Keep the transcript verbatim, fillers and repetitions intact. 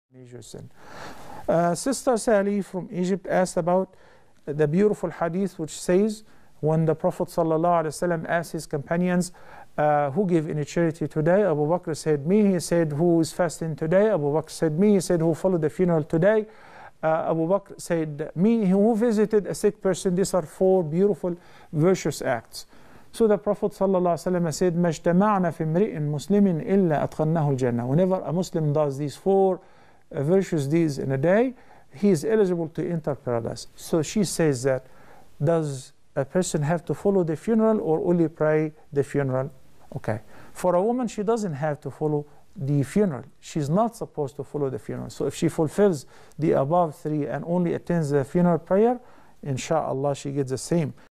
Major sin. Uh, Sister Sally from Egypt asked about the beautiful hadith which says when the Prophet ﷺ asked his companions, uh, who gave any charity today? Abu Bakr said, me. He said, who is fasting today? Abu Bakr said, me. He said, who followed the funeral today? Uh, Abu Bakr said, me. Who visited a sick person? These are four beautiful, virtuous acts. So the Prophet ﷺ said, مَجْتَمَعْنَا فِي امْرِئٍ مُسْلِمٍ إِلَّا أَدْخَلْنَاهُ الْجَنَّةِ. Whenever a Muslim does these four uh, virtuous deeds in a day, he is eligible to enter paradise. So she says that, does a person have to follow the funeral or only pray the funeral? Okay. For a woman, she doesn't have to follow the funeral. She's not supposed to follow the funeral. So if she fulfills the above three and only attends the funeral prayer, inshallah, she gets the same.